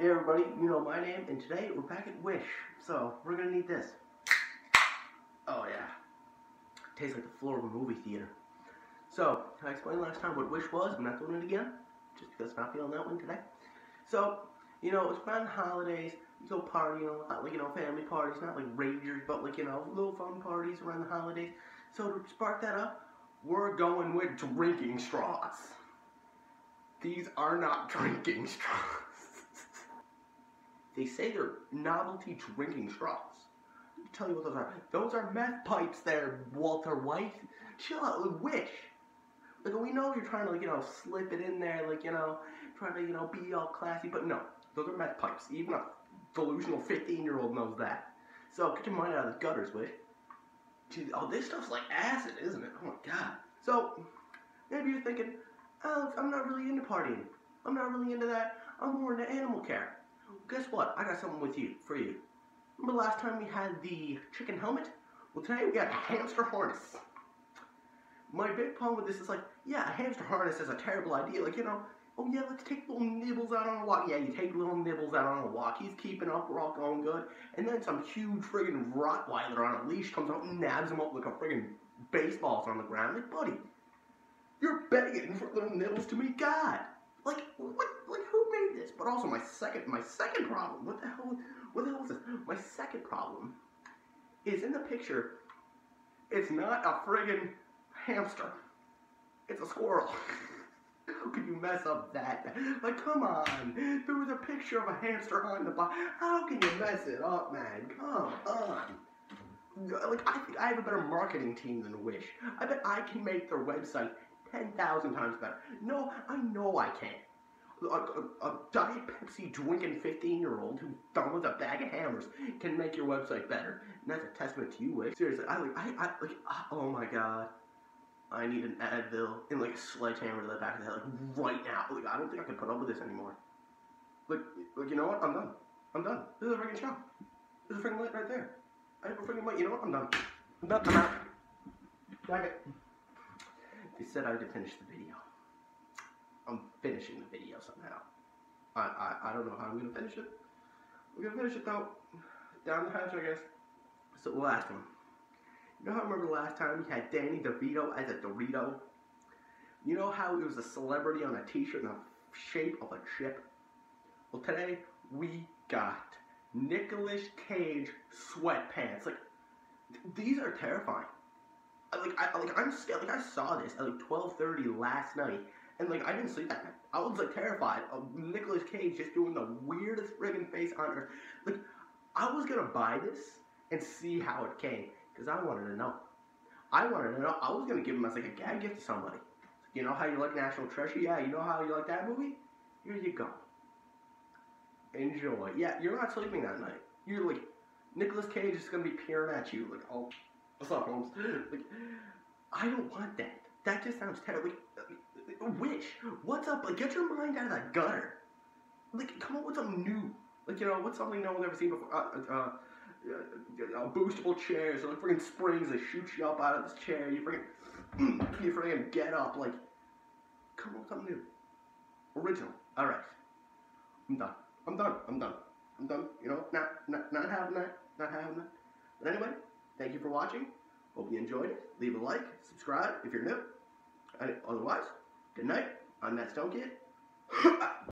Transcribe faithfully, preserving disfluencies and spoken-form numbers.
Hey everybody, you know my name, and today we're back at Wish, so we're gonna need this. Oh yeah, tastes like the floor of a movie theater. So, I explained last time what Wish was. I'm not doing it again, just because I'm not feeling that one today. So, you know, it's around the holidays, you go partying a lot, like, you know, family parties, not like ragers, but like, you know, little fun parties around the holidays. So to spark that up, we're going with drinking straws. These are not drinking straws. They say they're novelty drinking straws. Let me tell you what those are. Those are meth pipes there, Walter White. Chill out, like Wish. Like, we know you're trying to, like, you know, slip it in there, like, you know, trying to, you know, be all classy, but no. Those are meth pipes. Even a delusional fifteen-year-old knows that. So, get your mind out of the gutters, Wish. Gee, oh, this stuff's like acid, isn't it? Oh, my God. So, maybe you're thinking, Alex, I'm not really into partying. I'm not really into that. I'm more into animal care. Guess what? I got something with you, for you. Remember last time we had the chicken helmet? Well, today we got a hamster harness. My big problem with this is like, yeah, a hamster harness is a terrible idea. Like, you know, oh yeah, let's take little nibbles out on a walk. Yeah, you take little nibbles out on a walk. He's keeping up, we're all going good. And then some huge friggin' Rottweiler on a leash comes out and nabs him up like a friggin' baseball's on the ground. Like, buddy, you're begging for little nibbles to meet God. Like, what, like, who made this? But also, my second, my second problem, what the hell, what the hell is this? My second problem is in the picture, it's not a friggin' hamster. It's a squirrel. How could you mess up that? Like, come on. There was a picture of a hamster on the box. How can you mess it up, man? Come on. Like, I think I have a better marketing team than Wish. I bet I can make their website ten thousand times better. No, I know I can. A, a, a Diet Pepsi drinking fifteen-year-old who's done with a bag of hammers can make your website better. And that's a testament to you, Wish. Seriously, I like, I, I, like, oh my God. I need an Advil and like a sledgehammer to the back of the head, like right now. Like, I don't think I can put up with this anymore. Like, like you know what? I'm done. I'm done. This is a freaking show. This is a freaking light right there. I have a freaking light. You know what? I'm done. I'm done. I'm out. Back it. They said I had to finish the video. I'm finishing the video somehow. I, I, I don't know how I'm going to finish it. We're going to finish it though. Down the hatch, I guess. So the last one. You know how I remember last time we had Danny DeVito as a Dorito? You know how he was a celebrity on a t-shirt in the shape of a chip? Well, today we got Nicolas Cage sweatpants. Like, th these are terrifying. I, like, I, like, I'm scared. Like, I saw this at like twelve thirty last night, and like, I didn't sleep that night. I was like terrified of Nicolas Cage just doing the weirdest friggin' face on earth. Like, I was gonna buy this and see how it came. Because I wanted to know. I wanted to know. I was going to give him as like a gag gift to somebody. You know how you like National Treasure? Yeah, you know how you like that movie? Here you go. Enjoy. Yeah, you're not sleeping that night. You're like, Nicolas Cage is going to be peering at you. Like, oh, what's up, Holmes? Like, I don't want that. That just sounds terrible. Like, Wish. What's up? Like, get your mind out of that gutter. Like, come up with something new. Like, you know, what's something no one's ever seen before? Uh, uh, Uh, boostable chairs, like freaking springs that shoot you up out of this chair. You freaking, you freaking get up. Like, come on with something new, original. All right, I'm done. I'm done. I'm done. I'm done. You know, not not not having that. Not having that. But anyway, thank you for watching. Hope you enjoyed it. Leave a like, subscribe if you're new. And otherwise, good night. I'm Matt Stonekid.